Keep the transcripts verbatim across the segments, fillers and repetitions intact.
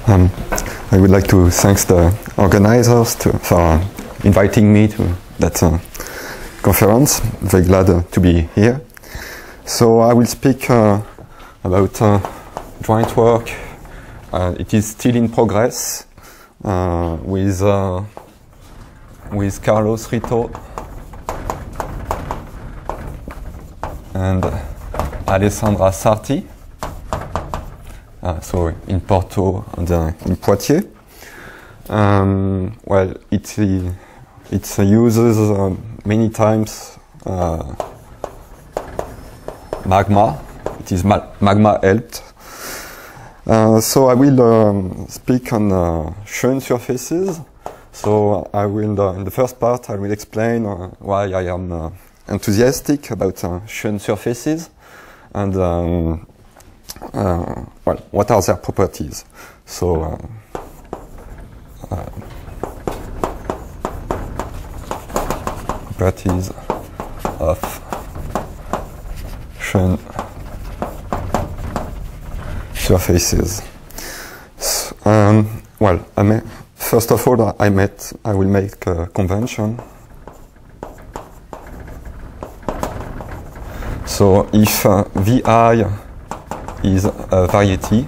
Um, I would like to thank the organizers to, for inviting me to that uh, conference. Very glad uh, to be here. So I will speak uh, about uh, joint work. Uh, it is still in progress uh, with uh, with Carlos Rito and Alessandra Sarti. Uh, so in Porto and uh, in Poitiers. Um, well, it it uh, uses uh, many times uh, magma. It is ma magma helped. Uh, so I will um, speak on uh, Schoen surfaces. So I will, uh, in the first part, I will explain uh, why I am uh, enthusiastic about uh, Schoen surfaces and um, Uh, well, what are their properties? So, uh, uh, properties of Schoen surfaces. So, um, well, I may, first of all, I met, I will make a convention. So, if uh, Vi is a variety,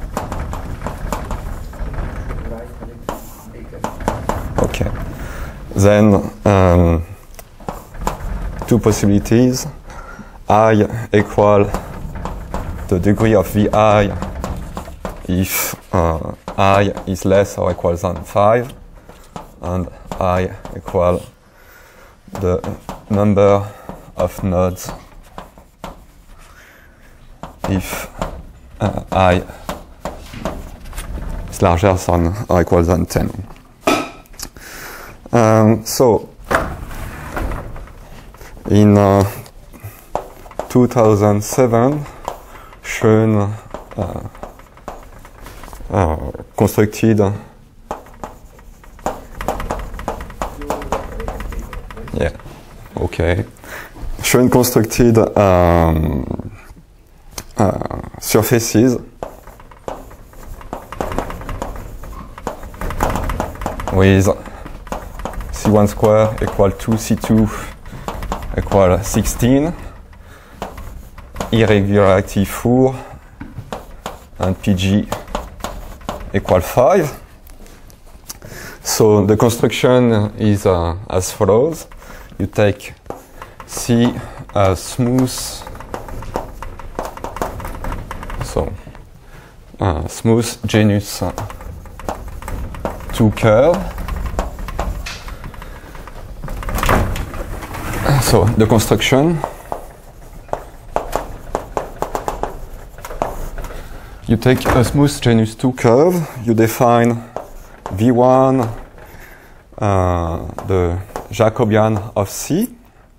okay, then um, two possibilities. I equal the degree of Vi if uh, I is less or equal than five, and I equal the number of nodes if uh, I is larger than or equal than ten. Um, so, in uh, two thousand seven, Schoen uh, uh, constructed yeah, okay. Schoen constructed um, Uh, surfaces with C one square equal to C two equal sixteen, irregularity four, and P G equal five. So the construction is uh, as follows. You take C as smooth So, uh, smooth genus uh, two curve. So, the construction. You take a smooth genus two curve, you define V one, uh, the Jacobian of C.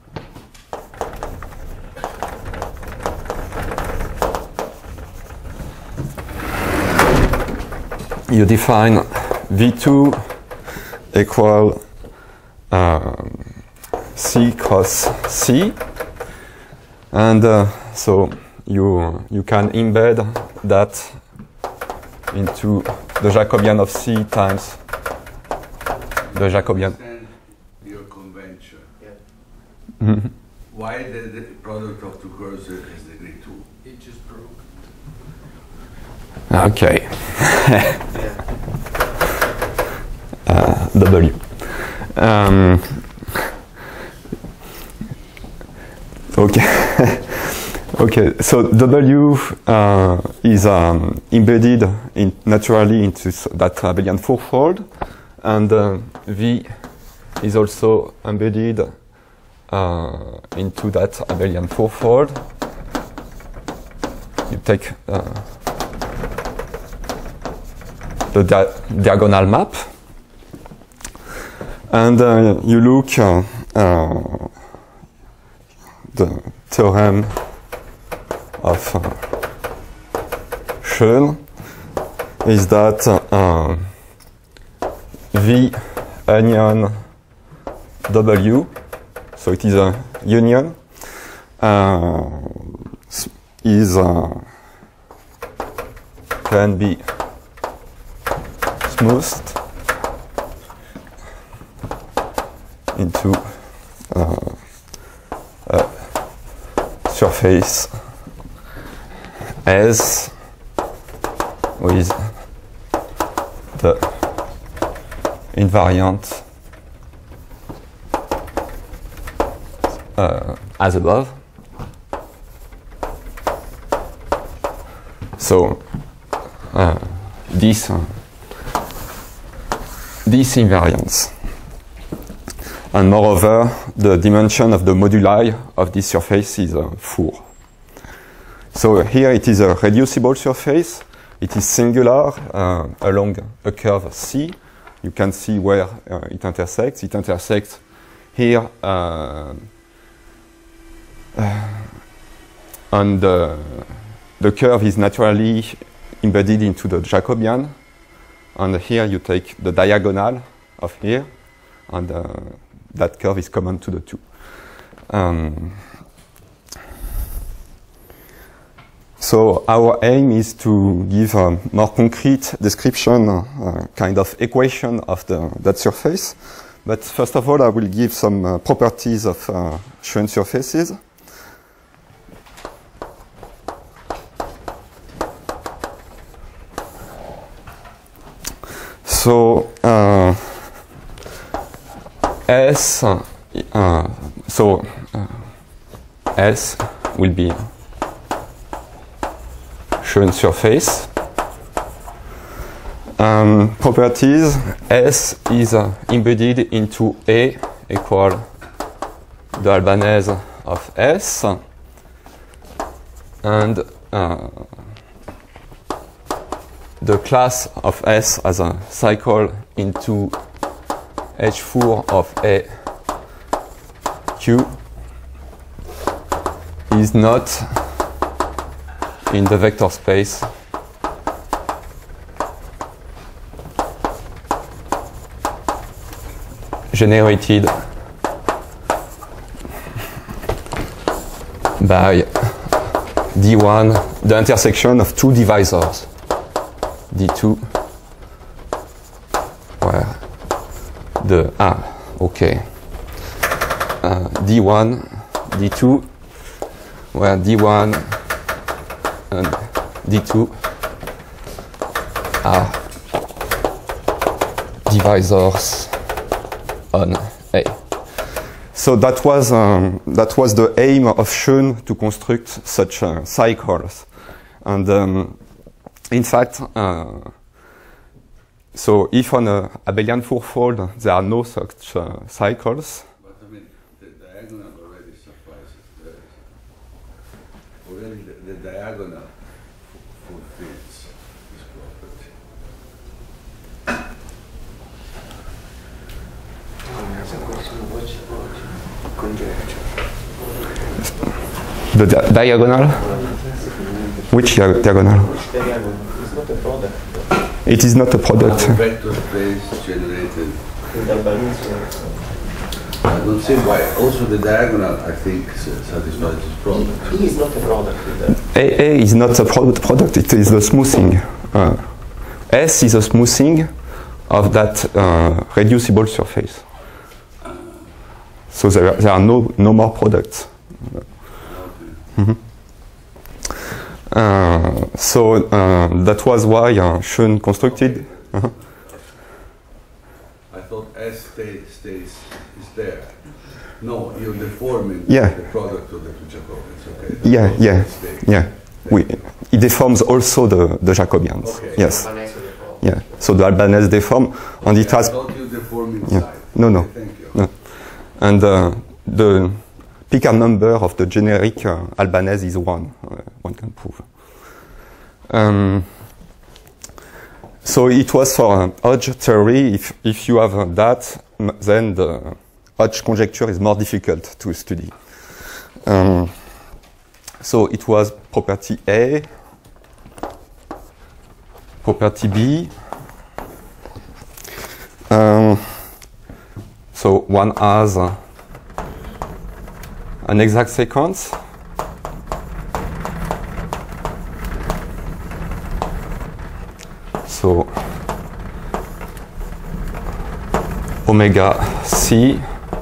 You define V two equal uh, C cross C, and uh, so you you can embed that into the Jacobian of C times the Jacobian. Your convention. Yeah. Mm-hmm. Why the, the product of two curves is degree two? It just broke. Okay. uh, W. Um, okay. Okay. So W uh, is um, embedded in naturally into that abelian fourfold, and uh, V is also embedded uh, into that abelian fourfold. You take uh, the dia diagonal map, and uh, you look uh, uh, the theorem of uh, Schoen is that uh, V union W, so it is a union, uh, is uh, can be smoothed into uh, a surface S with the invariant uh, as above. So uh, this uh, this invariance, and moreover, the dimension of the moduli of this surface is uh, four. So here it is a reducible surface. It is singular uh, along a curve C. You can see where uh, it intersects. It intersects here uh, uh, and the, the curve is naturally embedded into the Jacobian. And here you take the diagonal of here, and uh, that curve is common to the two. Um, So our aim is to give a more concrete description, uh, kind of equation of the, that surface. But first of all, I will give some uh, properties of uh, Schoen surfaces. So uh, S, uh, so uh, S will be Schoen surface. Um, properties, S is uh, embedded into A equal the Albanese of S, and uh, the class of S as a cycle into H four of A Q is not in the vector space generated by D one, the intersection of two divisors, D two, where the, ah, okay, uh, D one, D two, where D one and D two are divisors on A. So that was um, that was the aim of Schoen to construct such uh, cycles, and um, in fact, uh, so if on a abelian fourfold there are no such uh, cycles. But I mean, the diagonal already suffices. The, already the, the diagonal fulfills this property. The di diagonal? Which dia diagonal? Which diagonal? It's not a product. It is not a product. The vector space generated. In Albanese, I don't see why. Also, the diagonal, I think, satisfies this product. E is not a product with the A, A is not a product, product, it is the smoothing. Uh, S is a smoothing of that uh, reducible surface. So there, there are no, no more products. Okay. Mm-hmm. uh, so uh, that was why uh, Schoen constructed. Uh-huh. I thought S stays, stays is there. No, you're deforming Yeah. the product of the two Jacobians. Okay. The Yeah, product yeah, stays. yeah. We, it deforms also the, the Jacobians. Okay. Yes. Albanese with the product. Yeah. So the Albanese deform, and it Yeah, has. I thought you deform Yeah. inside. No, no. Okay, thank you. No. And uh, the Picard number of the generic uh, Albanese is one. Uh, one can prove. Um, so it was for uh, Hodge theory. If if you have uh, that, then the Hodge conjecture is more difficult to study. Um, so it was property A, property B. Um, so one has uh, an exact sequence. So omega C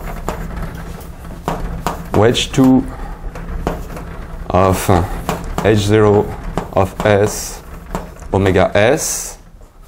wedge two of uh, H zero of S omega S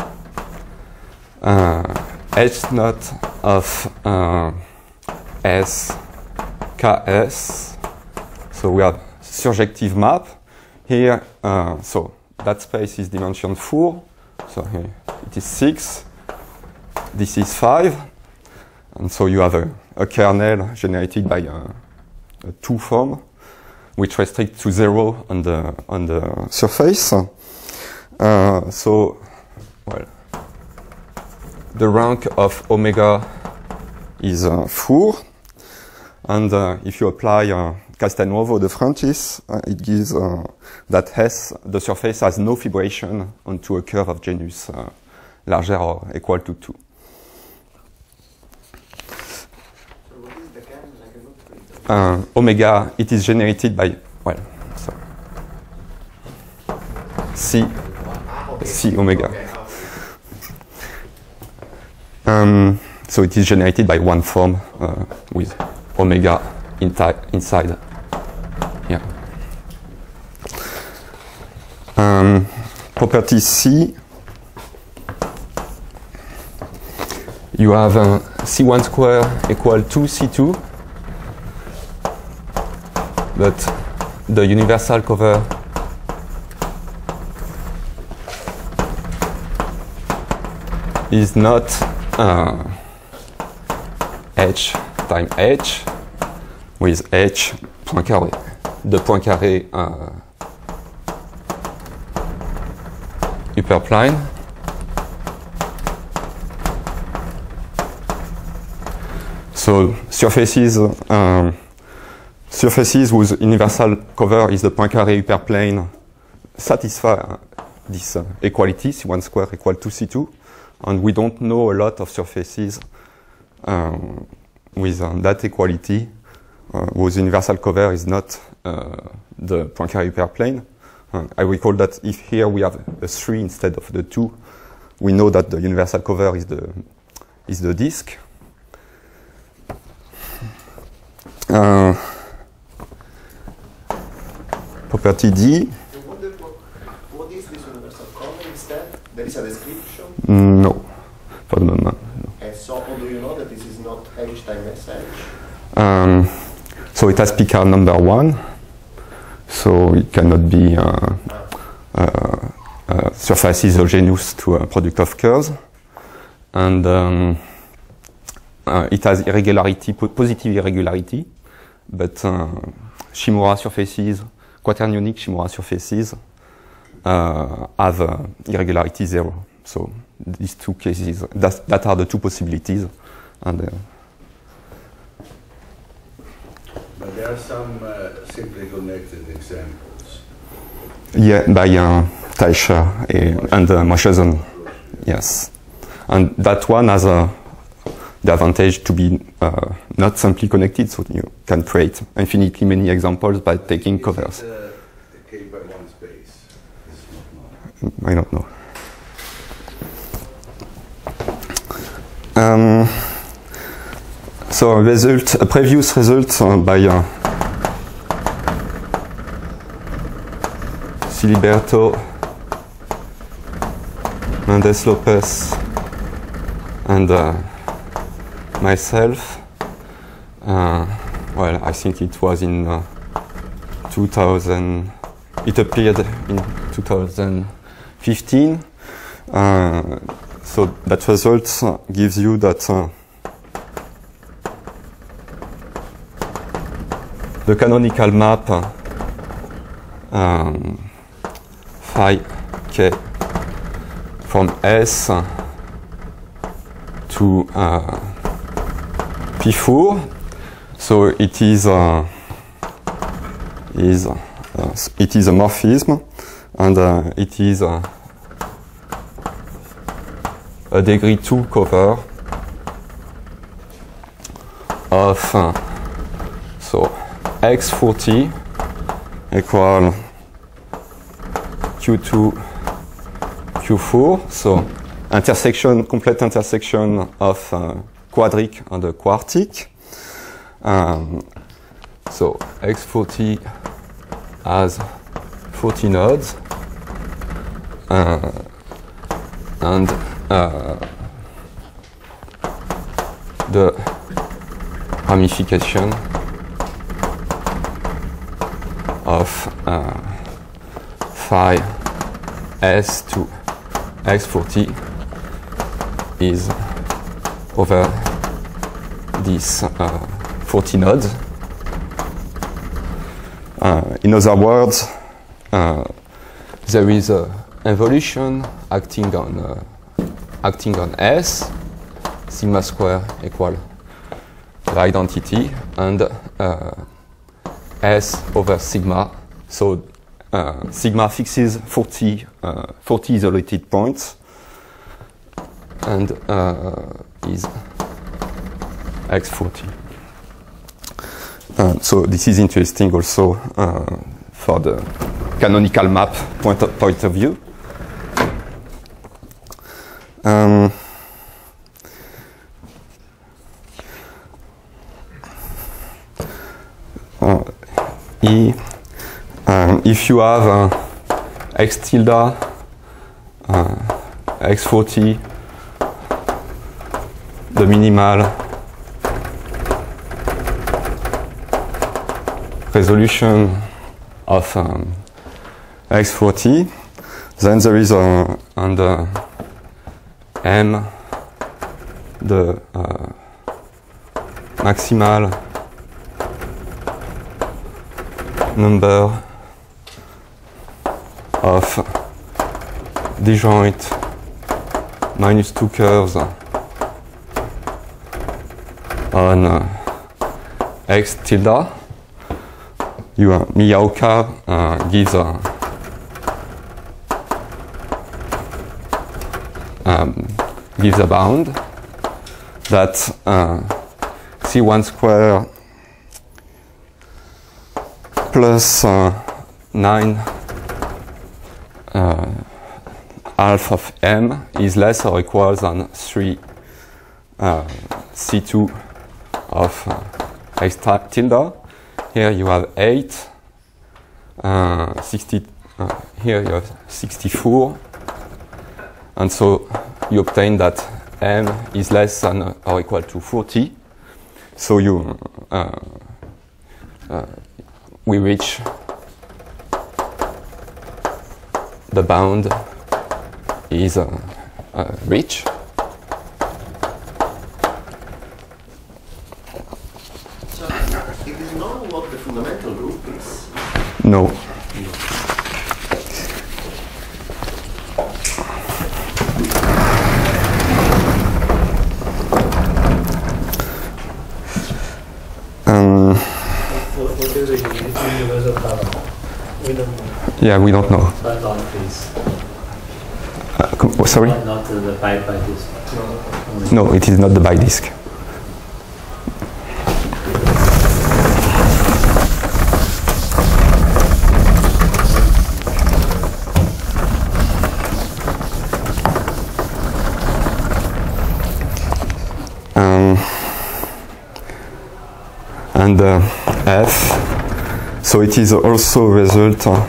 uh, H naught of uh, S Ks. So we have surjective map here. Uh, so that space is dimension four. So here it is six. This is five. And so you have a, a kernel generated by a, a two form, which restricts to zero on the on the surface. Uh, so, well, the rank of omega is uh, four, and uh, if you apply uh, Castelnuovo de Francis, uh, it gives uh, that S, the surface has no fibration onto a curve of genus uh, larger or equal to two. Uh, omega, it is generated by, well, so C, C omega. Um, so it is generated by one form uh, with omega inside here. Um, property C, you have uh, C one square equal to C two. But the universal cover is not uh, H times H with H point carré. The point carré uh, hyperplane. So surfaces um, surfaces whose universal cover is the Poincaré hyperplane satisfy this uh, equality, C one square equal to C two, and we don't know a lot of surfaces um, with uh, that equality uh, whose universal cover is not uh, the Poincaré hyperplane. Uh, I recall that if here we have a three instead of the two, we know that the universal cover is the is the disk. Uh, Property D. What, the, what is this universal cover instead? There is a description? No, for the moment. No. And so, how do you know that this is not H times S H? Um, so it has Picard number one, so it cannot be uh, uh, uh, surface isogenius to a product of curves, and um, uh, it has irregularity, po positive irregularity, but uh, Shimura surfaces. Quaternionic Shimura surfaces uh, have uh, irregularity zero. So these two cases, that, that are the two possibilities. And, uh, but there are some uh, simply connected examples. Yeah, by uh, Teicher and uh, Mosheson. Yes. And that one has uh, the advantage to be uh, not simply connected, so you can create infinitely many examples by taking covers. Is it, uh, K by one space? I don't know. Um, so a result, a previous result uh, by uh, Siliberto, Mendes Lopez, and uh, myself. Uh, well, I think it was in uh, two thousand. It appeared in two thousand fifteen. Uh, so that result uh, gives you that uh, the canonical map uh, um, phi k from S uh, to uh, P four. So it is uh, is uh, it is a morphism, and uh, it is uh, a degree two cover of uh, so X forty equal Q two Q four. So intersection, complete intersection of uh, quadric and a quartic. Um, so X forty has forty nodes, uh, and uh, the ramification of uh, phi S to X forty is over these uh, forty nodes. Uh, in other words, uh, there is a evolution acting on uh, acting on S, sigma square equal the identity, and uh, S over sigma. So uh, sigma fixes forty, uh, forty isolated points and uh, is X forty. Uh, so this is interesting also uh, for the canonical map point of, point of view. Um, uh, e, um, if you have uh, X tilde, uh, X forty, the minimal resolution of um, X forty, then there is a, under M the uh, maximal number of disjoint minus two curves on uh, X tilde. You, uh, Miyaoka uh, gives a um, gives a bound that uh, C one square plus uh, nine uh, half of M is less or equal than three uh, C two of uh, X tilde. Here you have eight, uh, sixty, uh, here you have sixty-four, and so you obtain that M is less than or equal to forty. So you, uh, uh, we reach the bound is uh, uh, reached. Fundamental group is? No. Um, what is the universal power? We don't know. Yeah, we don't know. But not this. Uh, sorry? Not, not the by by this. No. No, it is not the bidisk. And uh, F, so it is also a result uh,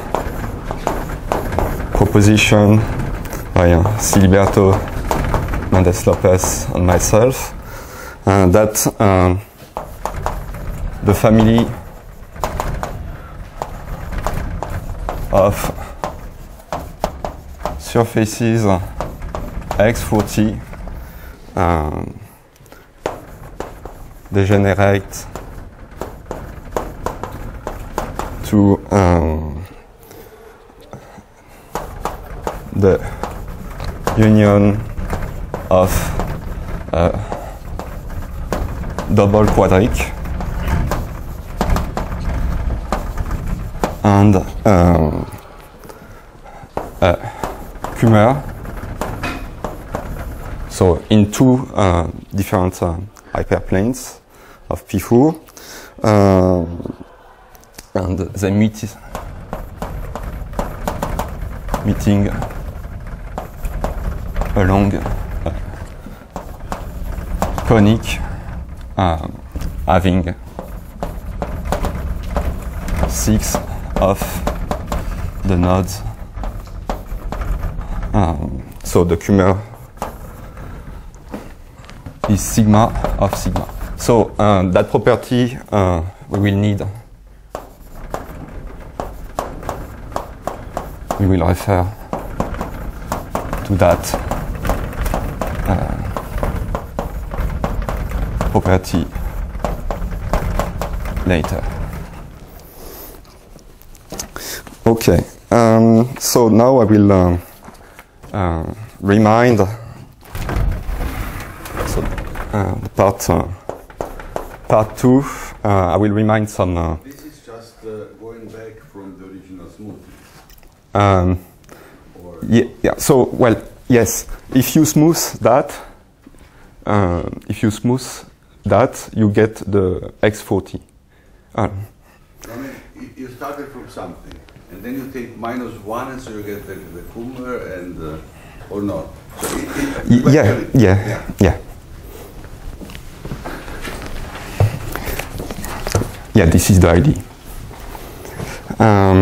proposition by uh, Siliberto, Mendes Lopez, and myself, uh, that uh, the family of surfaces X forty uh, degenerate to um, the union of uh, double quadric and um, uh, Kummer. So in two uh, different uh, hyperplanes of P four, uh, and they meet meeting along uh, conic uh, having six of the nodes. Um, so the cumulative is sigma of sigma. So uh, that property uh, we will need. We will refer to that uh, property later. Okay, um, so now I will uh, uh, remind so, uh, part uh, part two. Uh, I will remind some. Uh, This is just uh, going back from the original smoothie. Um, yeah, yeah. So, well, yes. If you smooth that, uh, if you smooth that, you get the X forty. Uh, I mean, you started from something, and then you take minus one, and so you get the, the Kummer, and uh, or not. So it, it, y- yeah, yeah, yeah, yeah. Yeah, this is the idea. Um,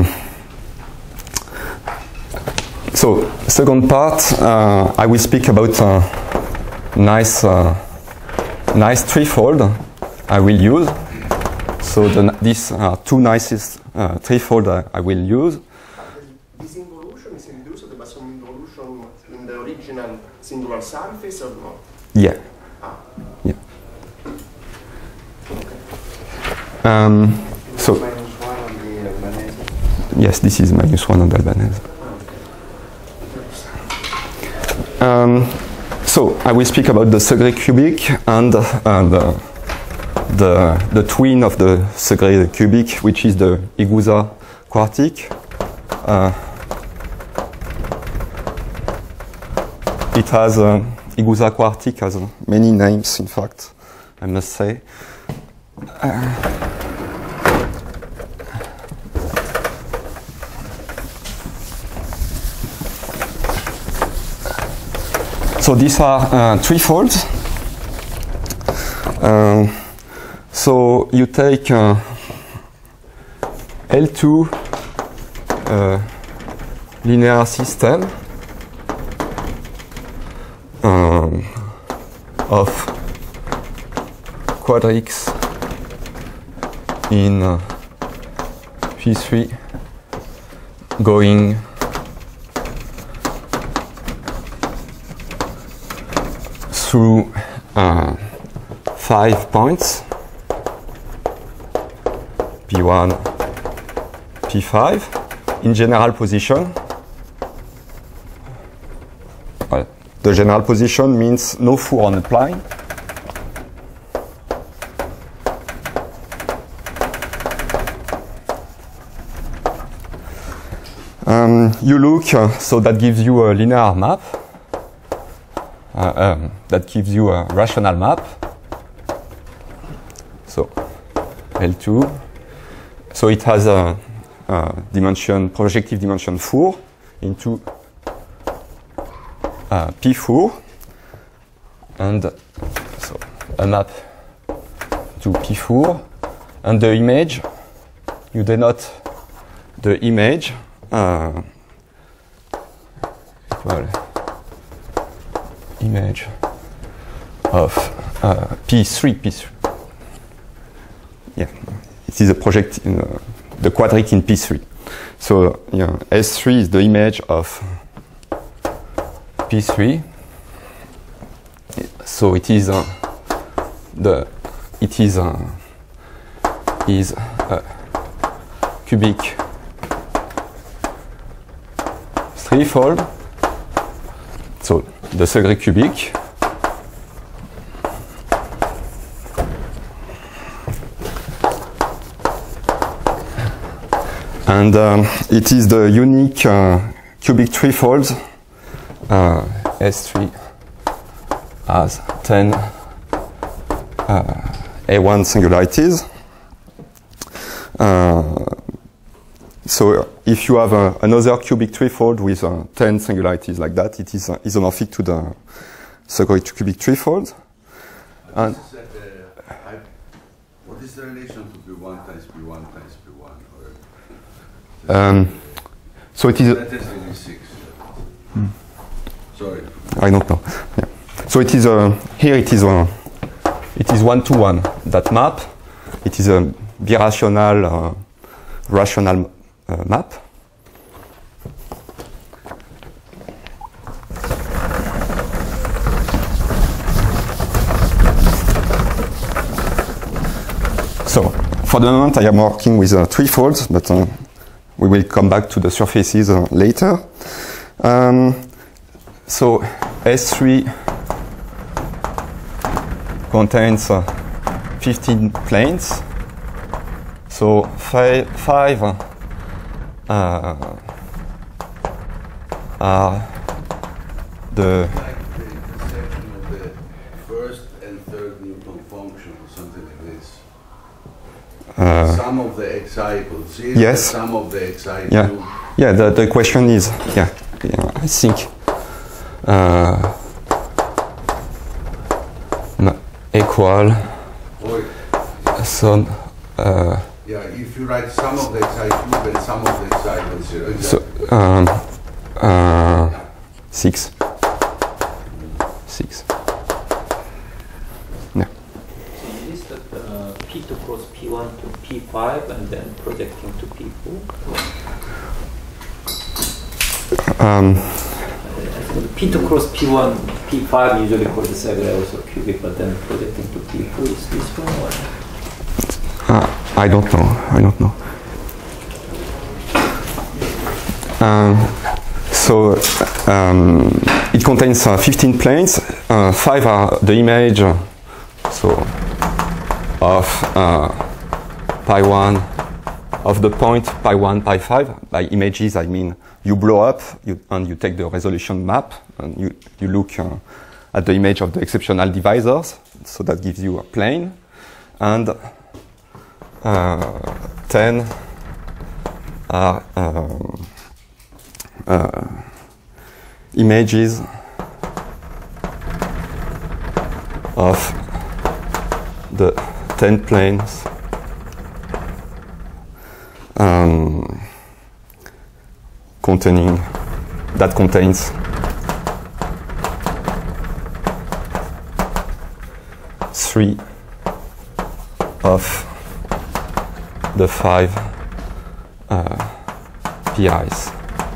So, second part, uh, I will speak about a nice, uh, nice threefold I will use. So, the, these are two nicest uh, threefold I, I will use. This involution is induced by some involution in the original singular surface or not? Yeah. Ah. Yeah. Um, so, Minus one on the Albanese. yes, this is minus one on the Albanese. Um, so I will speak about the Segre cubic and uh, the, the, the twin of the Segre cubic, which is the Igusa quartic. Uh, it has uh, Igusa quartic has many names, in fact, I must say. Uh, So these are uh, threefolds. Um, so you take uh, L two uh, linear system um, of quadrics in uh, P three going through uh, five points, P one, P five, in general position. Well, the general position means no Four on the plane. Um, you look, uh, so that gives you a linear map. Uh, um, that gives you a rational map. So L two. So it has a, a dimension, projective dimension four into uh, P four, and so a map to P four, and the image, you denote the image uh, well, image of uh, P three, P three. Yeah, it is a project in uh, the quadric in P three. So yeah, S three is the image of P three. So it is uh, the it is uh, is a cubic threefold. So the Segre cubic. And um, it is the unique uh, cubic threefold. Uh, S three has ten uh, A one singularities. Uh, so if you have uh, another cubic threefold with uh, ten singularities like that, it is uh, isomorphic to the Segre cubic threefold. And This is like a, I, what is the relation to P one times P one times P one? Or um, so it is. that is really six. Hmm. Sorry. I don't know. Yeah. So it is uh, here. It is uh, it is one to one. That map. It is a birational uh, rational uh, map. So for the moment, I am working with uh, threefolds, but uh, we will come back to the surfaces uh, later. Um, so S three contains uh, fifteen planes. So fi five uh, are the Like the intersection of the first and third Newton function or something like this. uh, Sum of the xi equals zero. Yes. Sum of the xi yeah cube. yeah. The the question is yeah, yeah I think uh, no, equal Or, some. Uh, yeah, if you write sum of the xi cube and sum of the xi equals zero. So, Exactly. um, uh, six. Six. Yeah. So you listed uh, P two cross P one to P five and then projecting to P four. Um, So the P two cross P one, P five usually called the Segre also cubic, but then projecting to P four is this one or? uh, I don't know. I don't know. Um, so um, it contains uh, fifteen planes. Uh, five are the image. uh, So of uh, pi one of the point pi one, pi five. By images, I mean you blow up you, and you take the resolution map and you, you look uh, at the image of the exceptional divisors. So that gives you a plane. And uh, ten are um, uh, images of the ten planes um, containing that contains three of the five uh, P Is.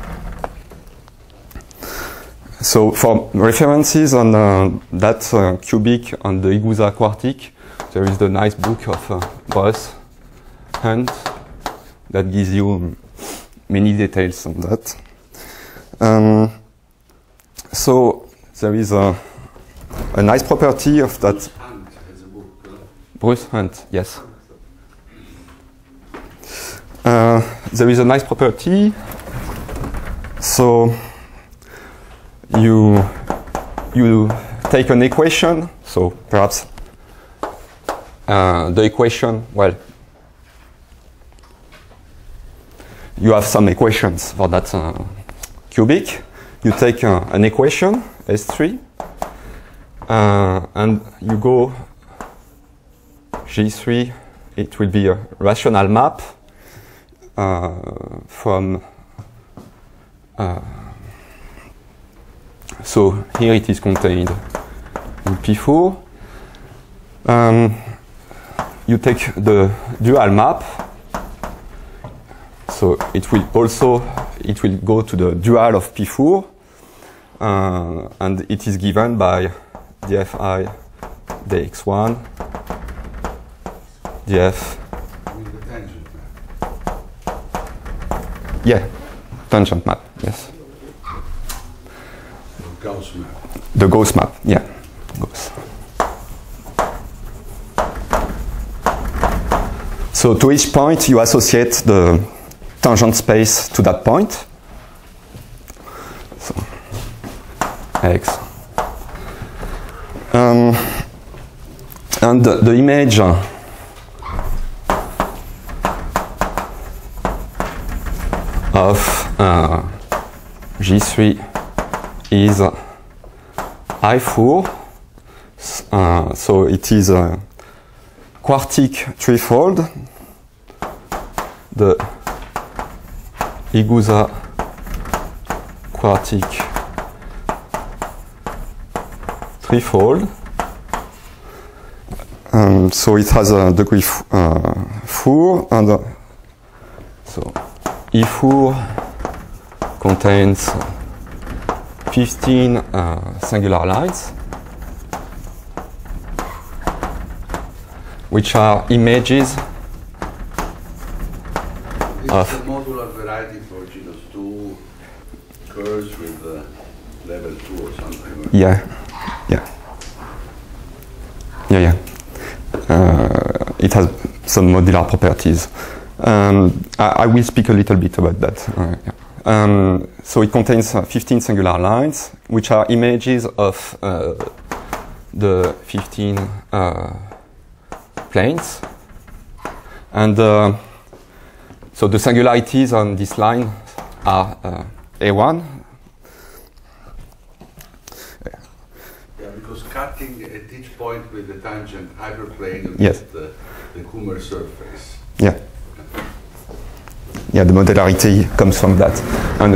So for references on uh, that uh, cubic and the Iguza quartic, there is the nice book of uh, Bruce Hunt that gives you many details on that. Um, so there is a, a nice property of that. Hunt has a book. uh, Bruce Hunt, yes. Uh, there is a nice property. So you you take an equation. So perhaps uh, the equation. Well, you have some equations for that uh, cubic. You take uh, an equation S three, uh, and you go G three. It will be a rational map uh, from. Uh, so here it is contained in P four. Um, you take the dual map. So it will also it will go to the dual of P four, uh, and it is given by dfi dx one df. I mean the tangent map. Yeah, tangent map. Yes, Or Gauss map. the Gauss map. Yeah, Gauss. So to each point you associate the tangent space to that point. So X. Um, and the, the image of uh, G three is I four. Uh, so it is a quartic threefold. The Igusa quartic threefold. Um, so it has a degree f uh, four, and uh, so E four contains fifteen uh, singular lines, which are images This of is a modular variety for genus two curves with uh, level two or something. yeah, yeah, yeah, yeah. Uh, it has some modular properties. Um, I, I will speak a little bit about that. Uh, yeah. um, so it contains uh, fifteen singular lines, which are images of uh, the fifteen uh, planes. And uh, so the singularities on this line are uh, A one. Yeah, because cutting at each point with the tangent hyperplane, you Yes. get the, the Kummer surface. Yeah. Yeah, the modularity comes from that. And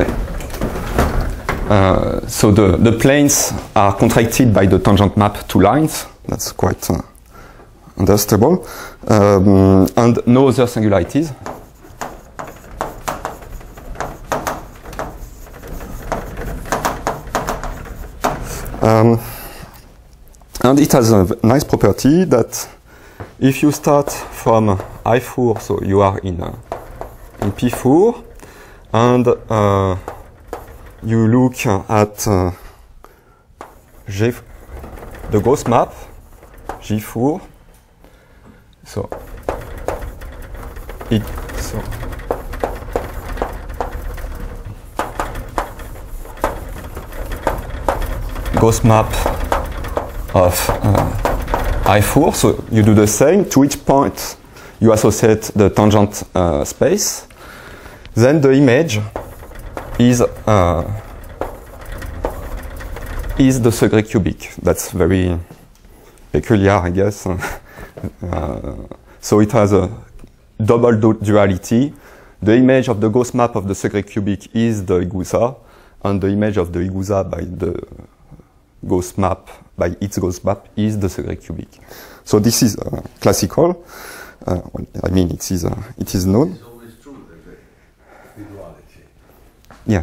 uh, so the, the planes are contracted by the tangent map to lines. That's quite uh, understandable. Um, and no other singularities. Um, and it has a nice property that if you start from I four, so you are in, uh, in P four, and uh, you look at uh, G, the Gauss map, G four, so it, so Gauss map of uh, I four, so you do the same. To each point, you associate the tangent uh, space. Then the image is uh, is the Segre cubic. That's very peculiar, I guess. uh, so it has a double du duality. The image of the Gauss map of the Segre cubic is the Igusa, and the image of the Igusa by the Gauss map, by its Gauss map, is the Segre cubic. So this is uh, classical. Uh, well, I mean, it is, uh, it is known. It's always true that the duality. Yeah.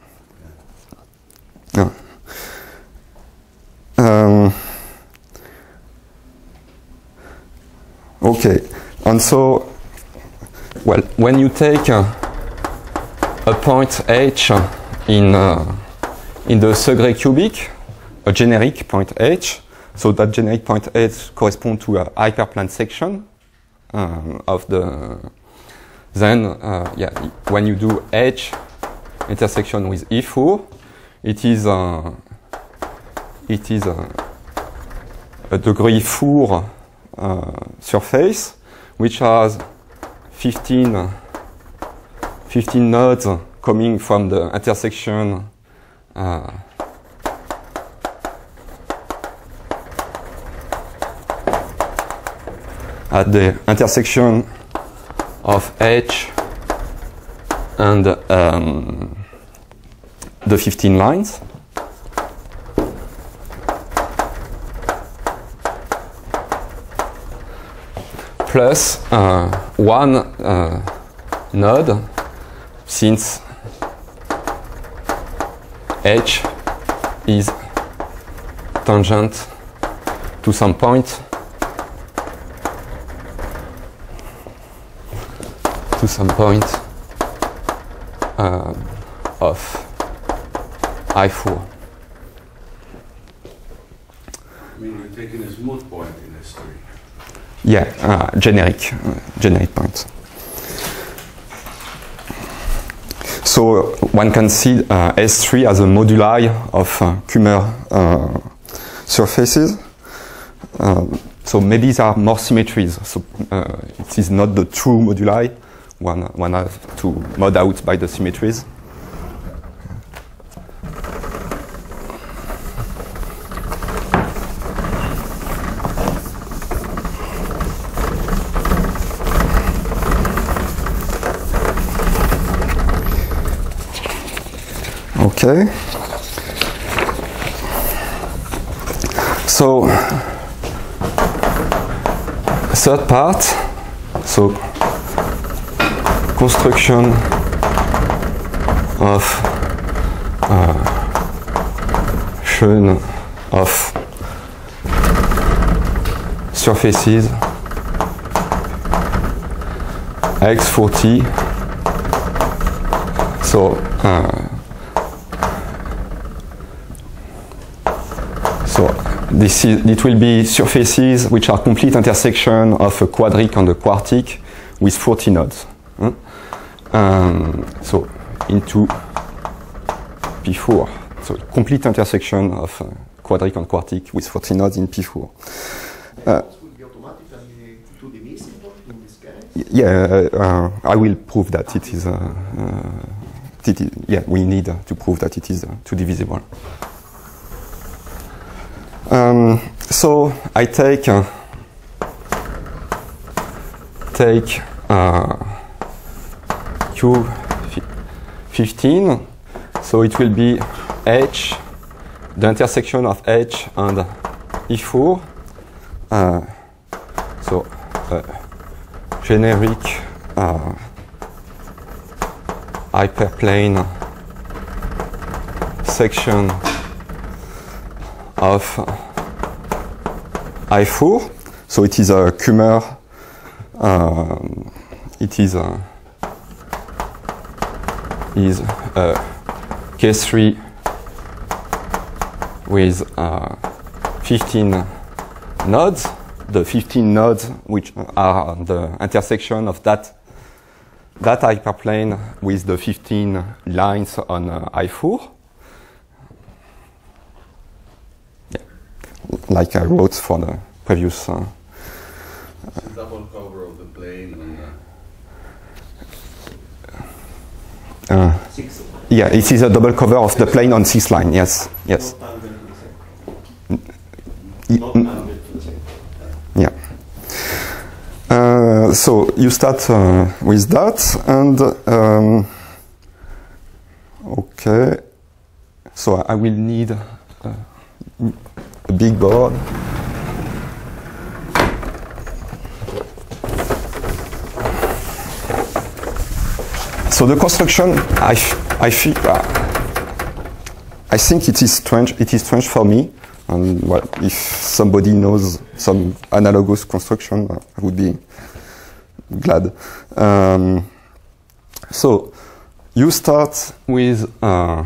Yeah. Um, okay. And so, well, when you take uh, a point H in, uh, in the Segre cubic, a generic point H, so that generic point H corresponds to a hyperplane section um, of the, then uh, yeah, when you do H intersection with E four, it is uh, it is uh, a degree four uh, surface which has fifteen, fifteen nodes coming from the intersection uh, at the intersection of H and um, the fifteen lines. Plus uh, one uh, node, since H is tangent to some point to some point uh, of I four. I mean, you're taking a smooth point in S three. Yeah, uh, generic, uh, generic point. So one can see uh, S three as a moduli of uh, Kummer uh, surfaces. Um, so maybe there are more symmetries. So uh, it is not the true moduli. One, one has to mod out by the symmetries. Okay. So, third part, so construction of uh, Schoen of surfaces X forty. So, uh, so this is, it will be surfaces which are complete intersection of a quadric and a quartic with forty nodes. Hmm? Um, so into P four. So complete intersection of uh, quadric and quartic with forty nodes in P four. Uh, will be automatically two divisible in this case? yeah, uh, I will prove that it is. Uh, uh, it is yeah, we need uh, to prove that it is uh, two divisible. Um, so I take uh, take uh, Q fifteen. So it will be H, the intersection of H and E four. Uh, so uh, generic uh, hyperplane section of I four. So it is a Kummer. Uh, it is a is a K three with uh, fifteen nodes. The fifteen nodes which are the intersection of that that hyperplane with the fifteen lines on uh, I four. Yeah. Like I wrote for the previous. Uh, It's a double cover of the plane and uh, uh, Six. yeah, it is a double cover of the plane on six line. Yes, yes. Not tangent to the same. Y- Not mm, tangent to the same. Yeah. Uh, so you start uh, with that, and um, okay. So I will need uh, a big board. So the construction, I, I, feel, uh, I think it is strange. It is strange for me. And well, if somebody knows some analogous construction, uh, I would be glad. Um, so you start with uh,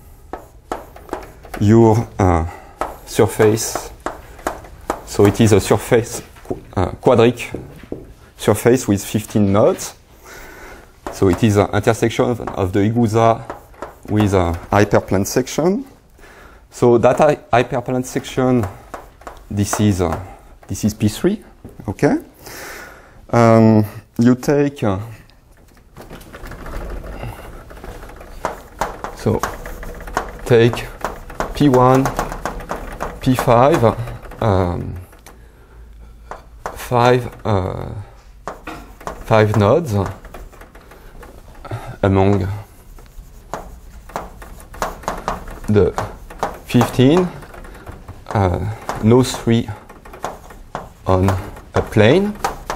your uh, surface. So it is a surface, uh, quadric surface with fifteen nodes. So it is an intersection of, of the Igusa with a hyperplane section. So that hy hyperplane section, this is uh, this is P three, okay. Um, you take uh, so take P one, P five, um, five uh, five nodes among the fifteen, uh, no three on a plane.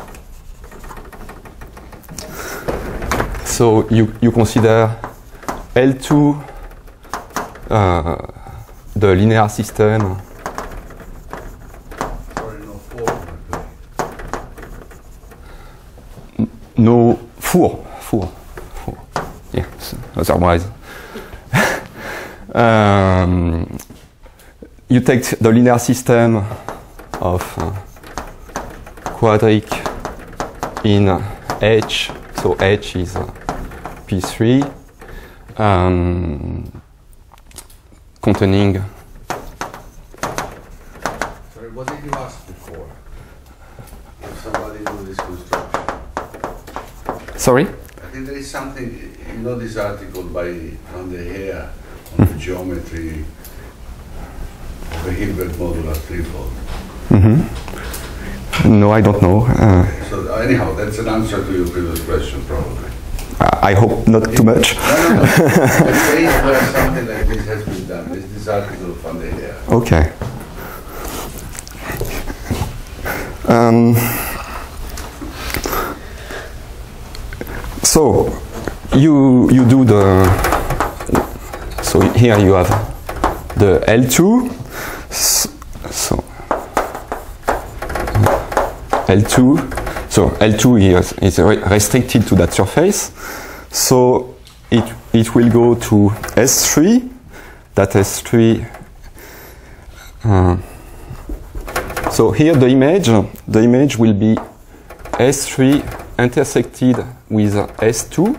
So you, you consider L two uh, the linear system. sorry, no four on the plane. No, four, four, four. Yeah, so otherwise. um, you take the linear system of uh, quadric in H, so H is uh, P three, um, containing. Sorry, what did you ask before? If somebody do this construction. Sorry? I think there is something, you know, this article by Van der Heer on the geometry of a Hilbert modular threefold. Mm-hmm. No, I don't know. Uh, So anyhow, that's an answer to your previous question, probably. I hope not too much. No, no, no. The case where something like this has been done is this article from the air. Okay. Um, so you you do the so here you have the L two. So L two. So L two is, is restricted to that surface. So it it will go to S three. That S three. Uh, so here the image, the image will be S three intersected with S two,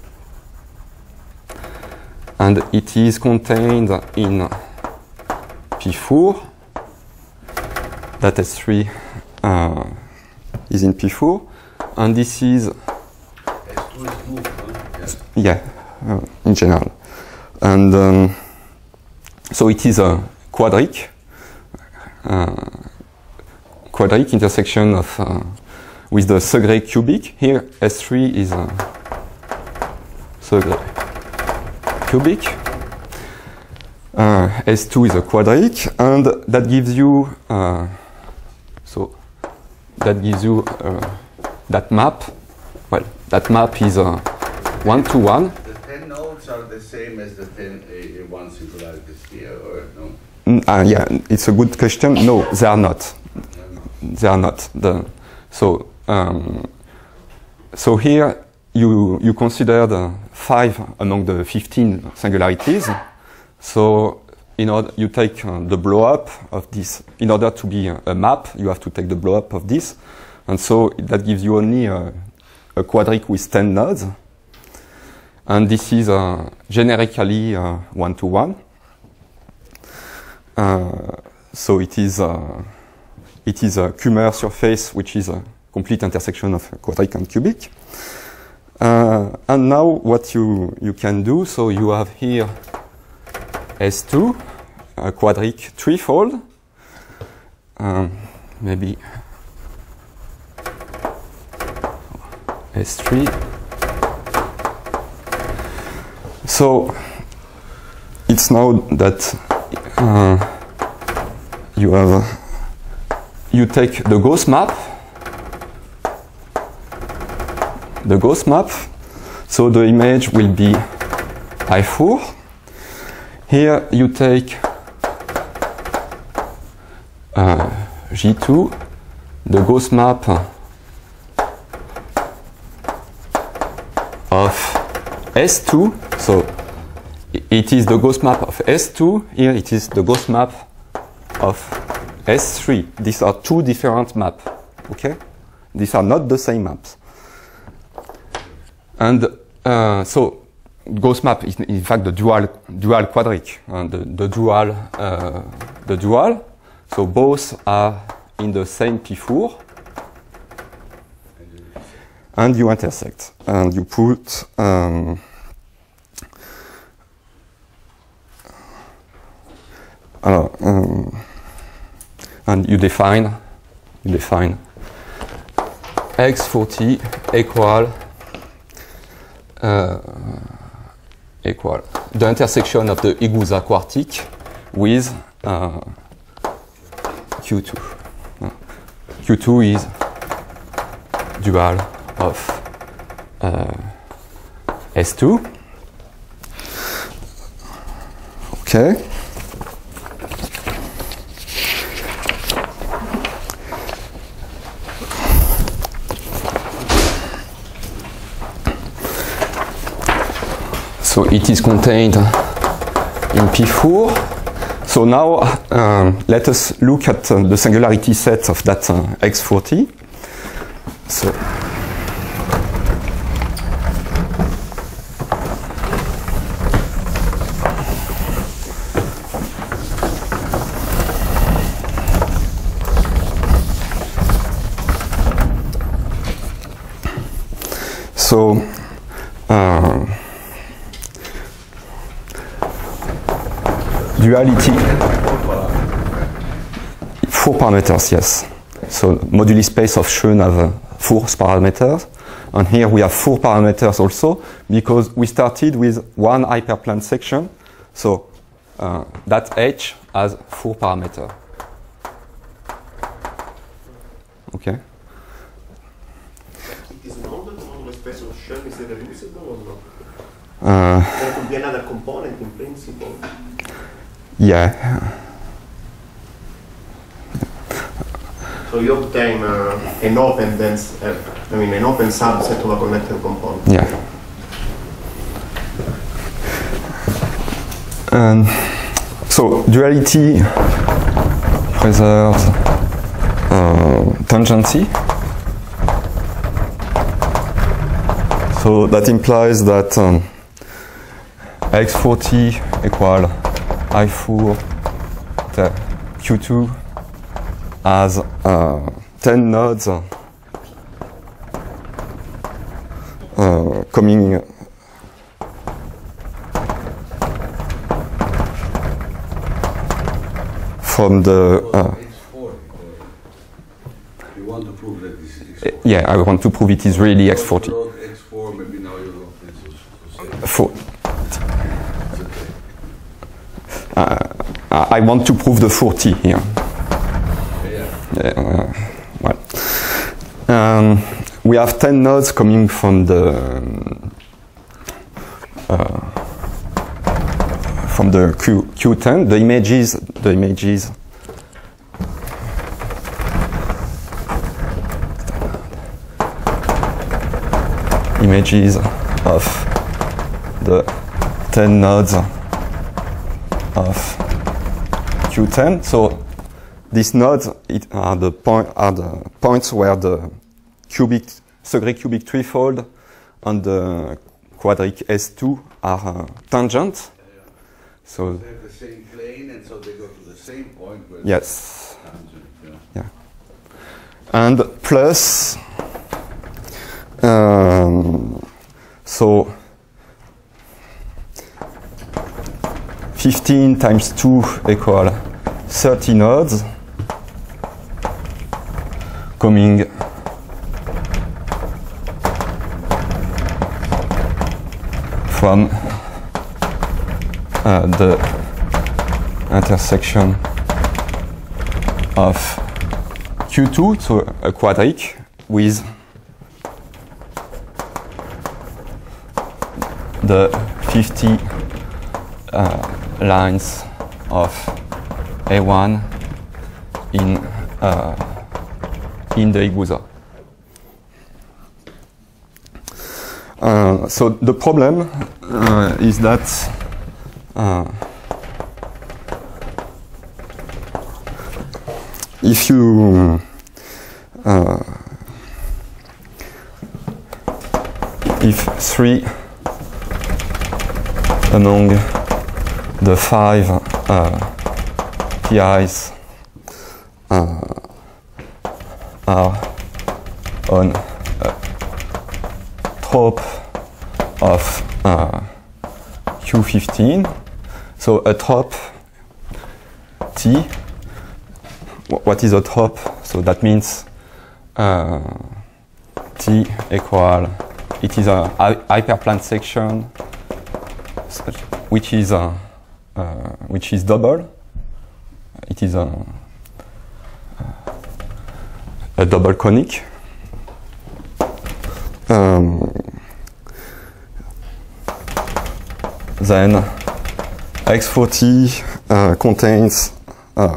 and it is contained in P four. That S three uh, is in P four, and this is S two is moved, huh? yeah, uh, in general, and um, so it is a quadric. Uh, quadric intersection of uh, with the Segre cubic. Here S three is a Segre cubic. Uh, S two is a quadric, and that gives you uh, so that gives you uh, that map. Well, that map is a one to one. The ten nodes are the same as the ten A one singularities here, or no? Mm, uh, yeah, it's a good question. No, they are not. They are not. The, so um, so here you you consider the five among the fifteen singularities. So in order you take uh, the blow up of this. In order to be a, a map, you have to take the blow up of this, and so that gives you only a, a quadric with ten nodes. And this is uh, generically uh, one to one. Uh, so it is uh, it is a Kummer surface, which is a complete intersection of quadric and cubic. Uh, and now what you you can do, so you have here S two, a quadric threefold, um, maybe S three. So it's now that uh, you have you take the Gauss map, the Gauss map. So the image will be I four. Here you take uh, J two, the Gauss map of S two. So it is the Gauss map of S two. Here it is the Gauss map of S three. These are two different maps. Okay, these are not the same maps. And uh, so Gauss map is in fact the dual dual quadric, and the, the dual uh, the dual. So both are in the same P four, and you intersect, and you put. Um, Alors, um, and you define, you define X forty equal uh, equal the intersection of the Igusa quartic with uh, Q two. Uh, Q two is dual of uh, S two. Okay. So it is contained in P four. So now um, let us look at uh, the singularity set of that uh, X forty. So So uh, duality, four parameters, yes. So moduli space of Schoen have uh, four parameters, And here we have four parameters also, because we started with one hyperplane section. So uh, that H has four parameters. Okay? It is known that the modulus space of Schoen is irreducible or not? Uh, There could be another component in principle. yeah. So you obtain uh, an open dense, uh, I mean an open subset of a connected component. Yeah. And so duality preserves uh, tangency. So that implies that um, X forty equal I four Q two has uh, ten nodes uh, coming from the uh, X four. You want to prove that this is X four. yeah, I want to prove it is really X forty. You wrote X four, maybe now you don't think so to say. For, It's okay. uh, I want to prove the forty here. Yeah. Uh, well, um, we have ten nodes coming from the um, uh, from the Q Q10. The images, the images. Images of the ten nodes of Q ten. So these nodes it are the point are the points where the cubic Segre cubic threefold and the quadric S two are uh, tangent. So They have the same plane, and so they go to the same point where yes, it's tangent, yeah. yeah, and plus um, so fifteen times two equal thirty nodes coming from uh, the intersection of Q two, so a quadric, with the fifty uh, lines of A one in uh, in the Iguza. Uh, so the problem uh, is that uh, if you uh, if three among the five uh, P Is uh, are on a trope of uh, Q fifteen, so a trope T. What is a trope? So that means uh, T equal, it is a hyperplane section which is a, uh, which is double. It is a, a double conic. Um, then X forty uh, contains uh,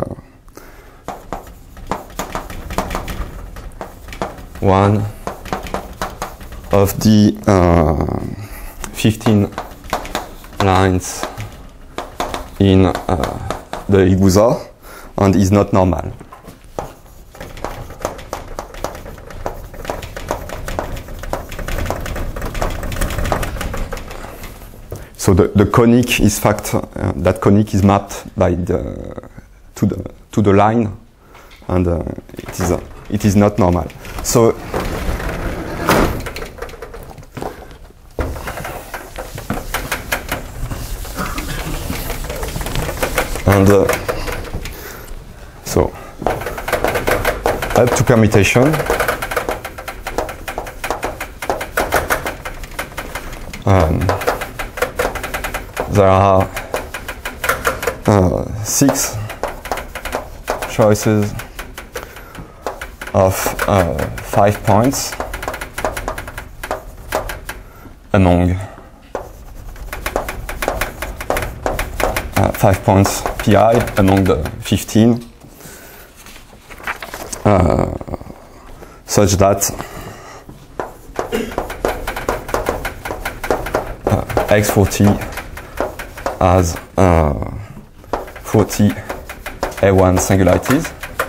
one of the uh, fifteen lines in uh, the Iguza and is not normal. So the, the conic is fact uh, that conic is mapped by the to the to the line, and uh, it is uh, it is not normal. So and uh, so up to permutation. um, there are uh, six choices of uh, five points among uh, five points pi among the fifteen, uh, such that uh, X forty has uh, forty A one singularities.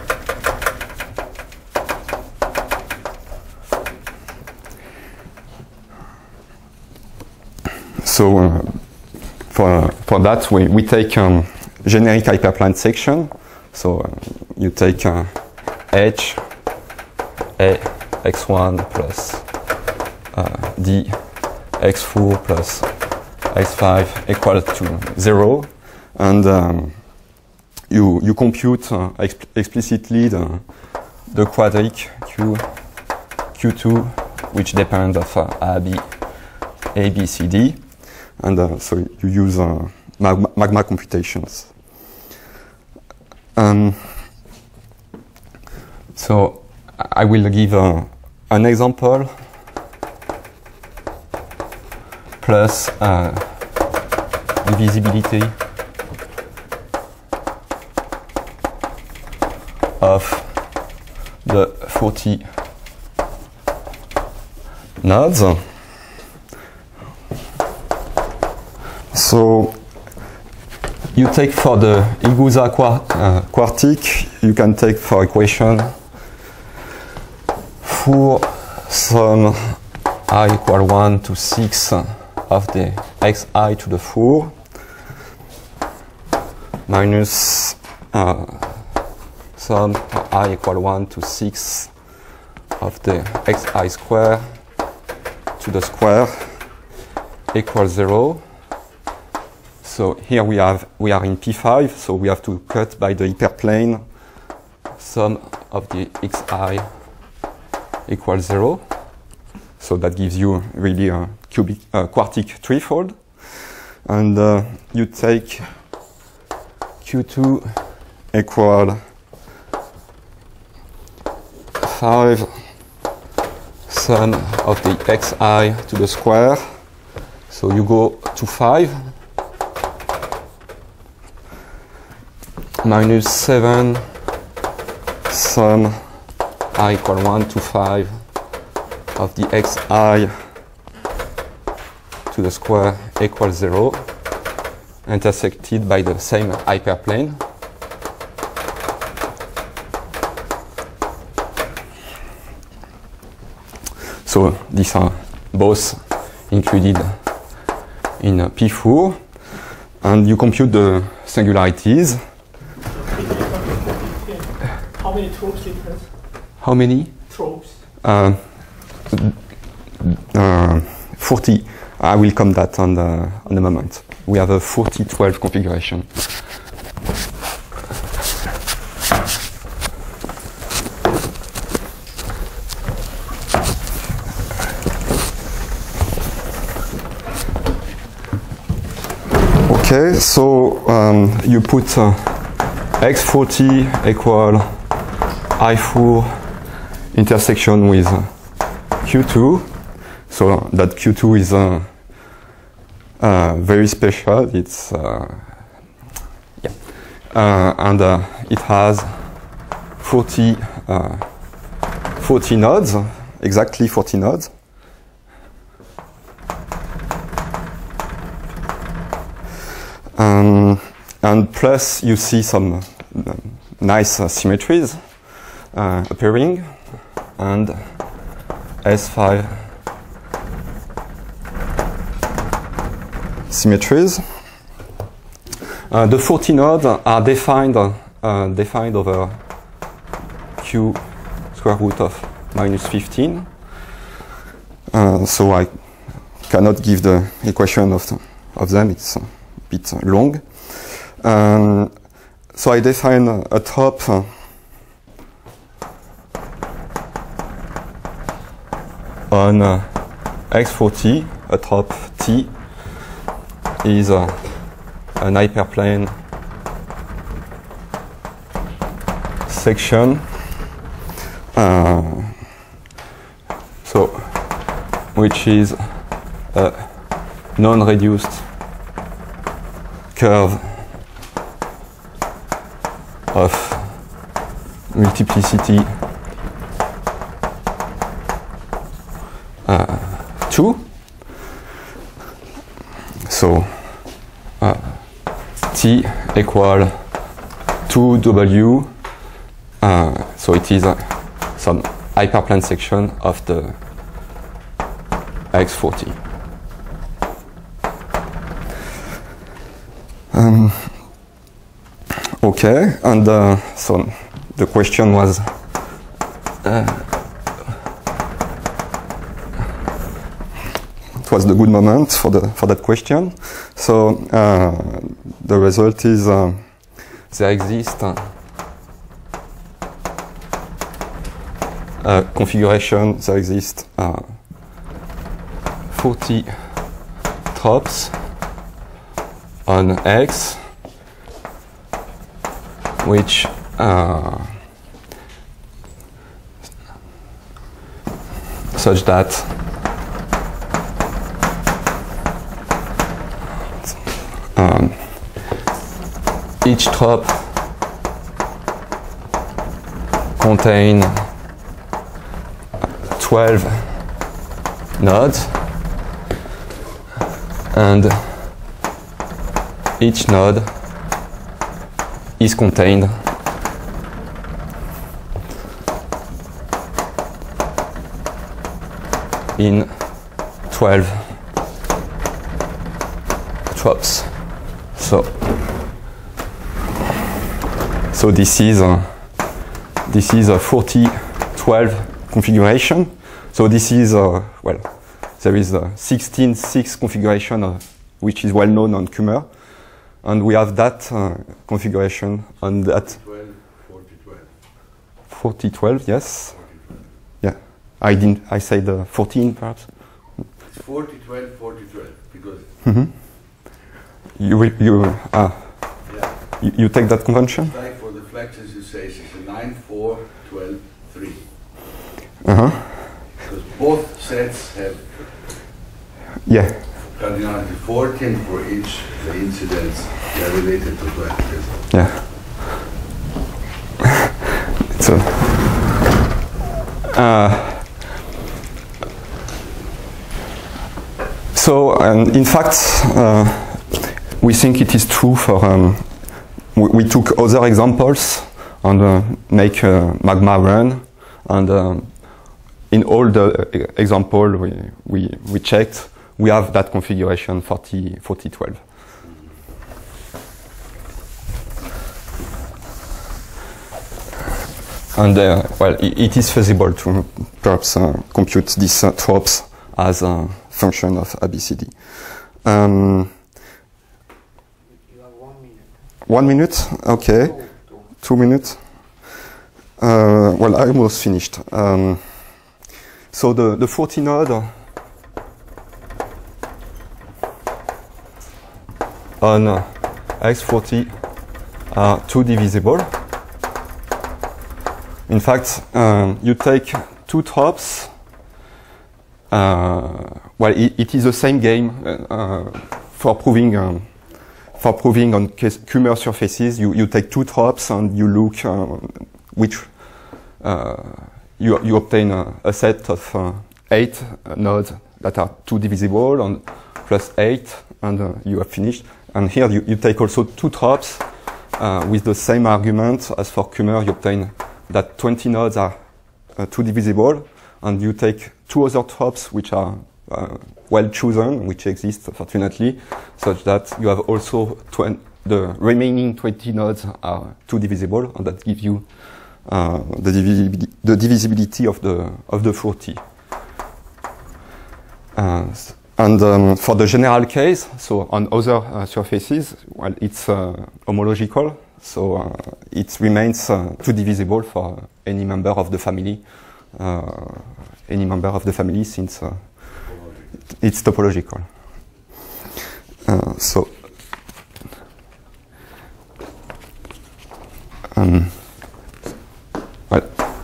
So uh, for, for that, we, we take um, generic hyperplane section. So uh, you take uh, H, A, x one plus uh, D, x four plus x five equal to zero. And um, you, you compute uh, exp explicitly the, the quadric Q, Q two, which depends of uh, A, B, A, B, C, D. And uh, so you use uh, magma, magma computations. Um, so I will give uh, an example plus uh, divisibility of the forty nodes. So you take for the Igusa quart uh, quartic, you can take for equation for some I equal one to six of the xi to the four minus uh, some I equal one to six of the xi square to the square equals zero. So here we have we are in P five, so we have to cut by the hyperplane sum of the xi equals zero. So that gives you really a cubic uh, quartic threefold, and uh, you take Q two equal five sum of the xi to the square. So you go to five. Minus seven sum I equal one to five of the xi to the square equals zero, intersected by the same hyperplane. So these are both included in uh, P four, and you compute the singularities. How many tropes it has? How many? Tropes. Uh, uh, forty. I will come that on the on a moment. We have a forty twelve configuration. Okay, so um, you put uh, X forty equal I four intersection with Q two. So that Q two is uh, uh, very special. It's uh, yeah, uh, and uh, it has forty, uh, forty nodes, exactly forty nodes. Um, and plus you see some uh, nice uh, symmetries uh, appearing, and S five symmetries. Uh, the forty nodes are defined uh, defined over Q square root of minus fifteen. Uh, so I cannot give the equation of the, of them. It's a bit long. Um, so I define a top uh, on uh, X forty a trop T is uh, an hyperplane section, uh, so which is a non-reduced curve of multiplicity uh, two. So uh, T equal two W. Uh, so it is uh, some hyperplane section of the X forty. Um, okay, and uh, so the question was uh, it was the good moment for the for that question. So uh, the result is uh, there exists uh, a configuration. There exist uh, forty tropes on X, which uh, such that um, each trop contain twelve nodes, and each node is contained in twelve tropes. So, so this is a, this is a forty twelve configuration. So this is a, well, there is a sixteen six configuration of, which is well known on Kummer, and we have that uh, configuration on that twelve, forty, twelve. forty twelve, yes. Yeah, I didn't. I said uh, fourteen, perhaps. It's forty, twelve, forty, twelve, because Mm-hmm. You re- you ah yeah, you, you take that convention. it's like for the flexes you say it's a nine, four, twelve, three. Uh huh. Because both sets have Yeah. cardinality fourteen for each the incidents they are related to twelve. Yes. Yeah. It's a. Uh, so, and in fact, uh, we think it is true for. Um, we, we took other examples and uh, make uh, magma run, and um, in all the uh, example we, we we checked, we have that configuration forty, forty twelve. And uh, well, it, it is feasible to perhaps uh, compute these uh, tropes as a function of A B C D. Um, You have one minute. one minute, okay. Two, two. Two minutes. Uh, well, I almost finished. Um, so the, the forty node on uh, X forty are two divisible. In fact, um, you take two tropes. Uh, well, it, it is the same game uh, uh, for proving um, for proving on Kummer surfaces. You you take two tropes and you look uh, which uh, you you obtain a, a set of uh, eight uh, nodes that are two divisible and plus eight, and uh, you have finished. And here you, you take also two tropes uh, with the same argument as for Kummer. You obtain that twenty nodes are uh, two divisible, and you take two other tropes which are uh, well chosen, which exist fortunately, such that you have also the remaining twenty nodes are two divisible, and that gives you uh, the, divisibility, the divisibility of the of the forty. Uh, and um, for the general case, so on other uh, surfaces, well, it's uh, homological. So uh, it remains uh, two divisible for any member of the family, uh, any member of the family, since uh, it's topological. Uh, so, um, well,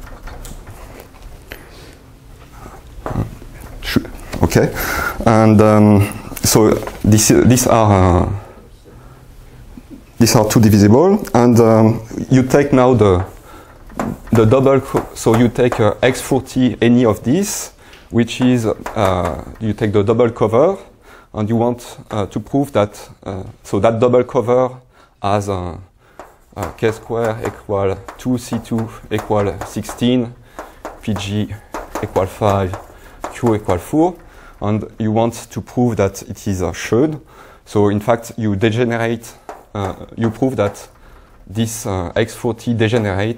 okay, and um, so this, these are uh, these are two divisible, and um, you take now the the double. So you take uh, X forty any of these, which is uh, you take the double cover, and you want uh, to prove that uh, so that double cover has a, a k square equal two c two equal sixteen, pg equal five, q equal four, and you want to prove that it is uh, Schoen. So in fact you degenerate, uh, you prove that this uh, X forty degenerate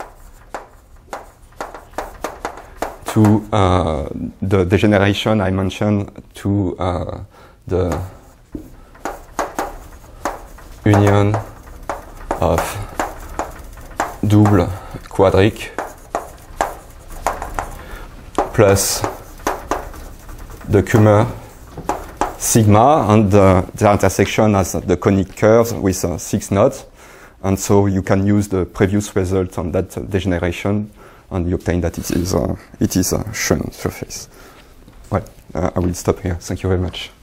to uh, the degeneration I mentioned to uh, the union of double quadric plus the Kummer sigma, and uh, the intersection has the conic curves with uh, six nodes, and so you can use the previous result on that uh, degeneration, and you obtain that it is uh, it is a Schoen surface. Well, uh, I will stop here. Thank you very much.